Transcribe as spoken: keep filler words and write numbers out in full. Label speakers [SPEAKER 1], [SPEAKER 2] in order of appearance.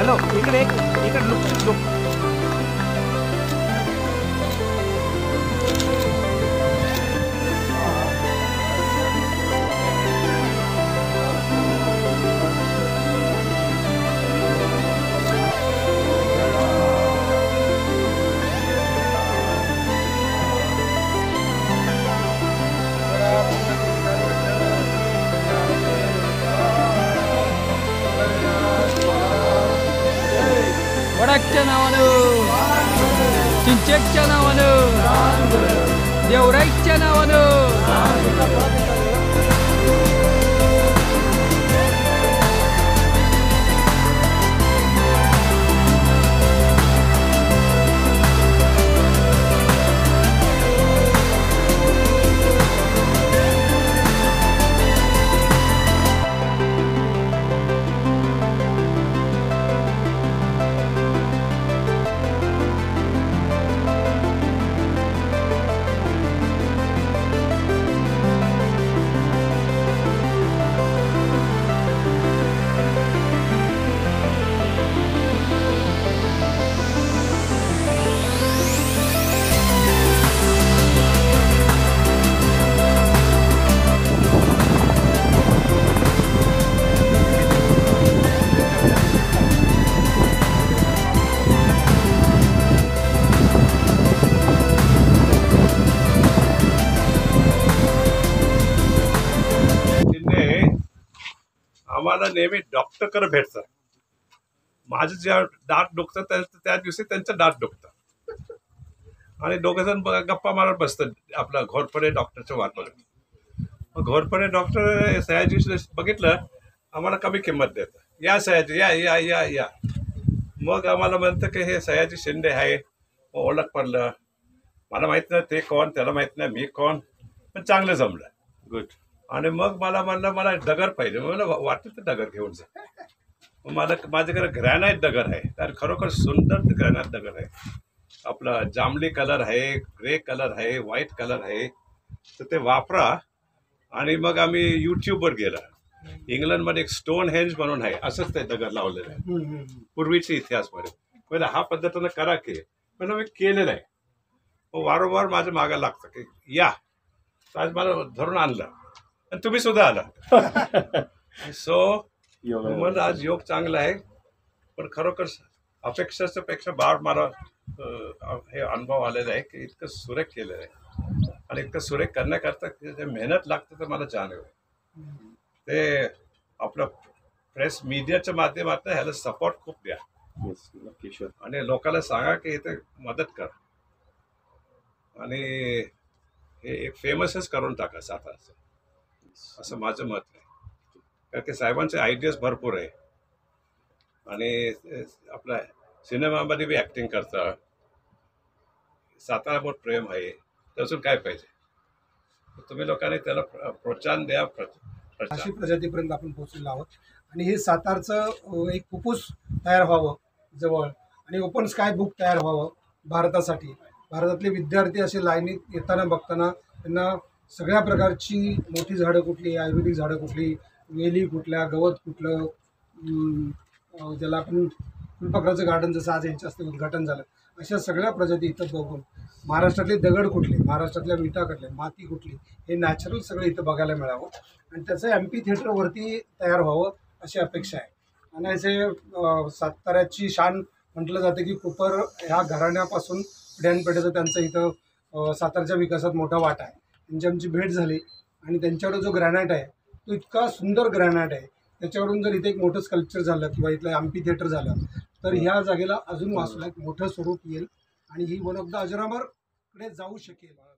[SPEAKER 1] Hello इकडे एक इकडे लुक लुक वडाच्या नावानं, चिंचेच्या नावानं, देवराईच्या नावानं.
[SPEAKER 2] आम्हाला नेहमी डॉक्टरकडे भेटतात. माझं ज्या दात दुखतं त्या त्या दिवशी त्यांचं दात दुखतं आणि दोघं जण गप्पा मारत बसतात आपला घोरपडे डॉक्टरच्या वाटमध्ये. मग घोरपडे डॉक्टर सयाजी बघितलं आम्हाला कमी किंमत देतं. या सयाजी या या या या मग आम्हाला म्हणतं की हे सयाजी शिंदे आहे. मग ओळख पडलं. मला माहीत नाही ते कोण, त्याला माहीत नाही मी कोण, पण चांगलं जमलं. गुड. आणि मग मला म्हणलं मला दगड पाहिजे. मला वाटलं तर दगड घेऊन जा. मग मला माझ्याकडे ग्रॅनाईट दगड आहे. तर खरोखर सुंदर ग्रॅनाईट दगड आहे. आपला जांभळी कलर आहे, ग्रे कलर आहे, व्हाईट कलर आहे. तर ते वापरा. आणि मग आम्ही यूट्यूबवर गेला. इंग्लंडमध्ये एक स्टोन हेंज म्हणून आहे, असंच ते दगड लावलेलं आहे पूर्वीच्या इतिहासमध्ये. म्हणजे हा पद्धतीनं करा की पण मी केलेलं आहे. मग वारंवार माझं मागा लागतं की या. आज मला धरून आणलं आणि तुम्ही सुद्धा आला. सो मला आज योग चांगला आहे. पण खरोखर अपेक्षाच्या पेक्षा बाळ मला हे अनुभव आलेला आहे की इतकं सुरेख केलेलं आहे. आणि इतकं सुरेख करण्याकरता जे मेहनत लागतं तर मला जाणीव आहे. ते आपलं प्रेस मीडियाच्या माध्यमातून ह्याला सपोर्ट खूप द्या आणि लोकांना सांगा की इथे मदत करा. आणि हे एक फेमसच करून टाका सातारचं, असं माझं मत आहे. कारण की साहेबांचे आयडियाज भरपूर आहे आणि आपल्या सिनेमामध्ये बी ॲक्टिंग करता. सातारावर प्रेम आहे. त्यातून काय पाहिजे. तुम्ही लोकांनी त्याला प्रोत्साहन द्या.
[SPEAKER 3] अशी प्रजातीपर्यंत आपण पोहोचलेलो आहोत. आणि हे सातारचं एक फुफ्फुस तयार व्हावं जवळ आणि ओपन स्काय बुक तयार व्हावं भारतासाठी. भारतातले विद्यार्थी असे लाईनीत येताना बघताना त्यांना सगळ्या प्रकारची मोठी झाडं कुठली, आयुर्वेदिक झाडं कुठली, वेली कुठल्या, गवत कुठलं, ज्याला आपण फुलपाखराचं गार्डन जसं आज यांच्या हस्ते उद्घाटन झालं, अशा सगळ्या प्रजाती इथं बघून महाराष्ट्रातले दगड कुठले, महाराष्ट्रातल्या विटा कुठल्या, माती कुठली, हे नॅचरल सगळं इथं बघायला मिळावं आणि त्याचं एम्पी थिएटरवरती तयार व्हावं अशी अपेक्षा आहे. आणि असे साताऱ्याची शान म्हटलं जातं की कोपर ह्या घराण्यापासून पिढ्यानपिढ्याचं त्यांचं इथं सातारच्या विकासात मोठा वाटा आहे. त्यांची आमची भेट झाली आणि त्यांच्याकडे जो ग्रॅनाईट आहे तो इतका सुंदर ग्रॅनाईट आहे. त्याच्याकडून जर इथे एक मोठं स्कल्पचर झालं किंवा इथलं एम्पी थिएटर झालं तर ह्या जागेला अजून वाचला एक मोठं स्वरूप येईल आणि ही वन ऑफ द अजरामरकडे जाऊ शकेल.